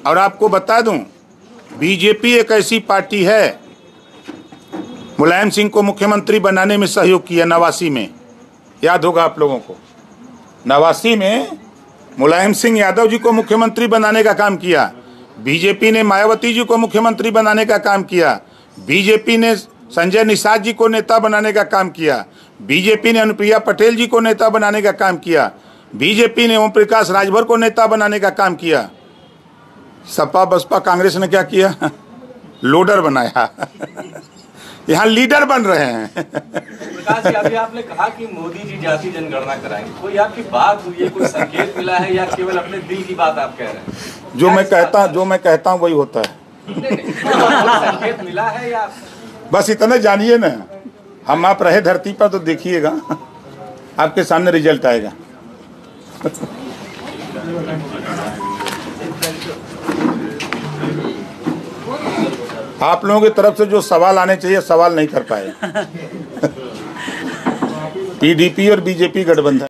और आपको बता दूं, बीजेपी एक ऐसी पार्टी है, मुलायम सिंह को मुख्यमंत्री बनाने में सहयोग किया 89 में, याद होगा आप लोगों को। 89 में मुलायम सिंह यादव जी को मुख्यमंत्री बनाने का काम किया। बीजेपी ने मायावती जी को मुख्यमंत्री बनाने का काम किया। बीजेपी ने संजय निषाद जी को नेता बनाने का काम किया। बीजेपी ने अनुप्रिया पटेल जी को नेता बनाने का काम किया। बीजेपी ने ओम प्रकाश राजभर को नेता बनाने का काम किया। सपा बसपा कांग्रेस ने क्या किया? लोडर बनाया। यहाँ लीडर बन रहे हैं। प्रकाश जी, अभी आपने कहा कि मोदी जी जाति जनगणना कराएंगे, कोई आपकी बात हुई है, कोई संकेत मिला है या केवल अपने दिल की बात आप कह रहे हैं? जो मैं कहता हूँ वही होता है। संकेत मिला है या बस इतना जानिए ना, हम आप रहे धरती पर तो देखिएगा, आपके सामने रिजल्ट आएगा। आप लोगों की तरफ से जो सवाल आने चाहिए सवाल नहीं कर पाए। पीडीपी और बीजेपी गठबंधन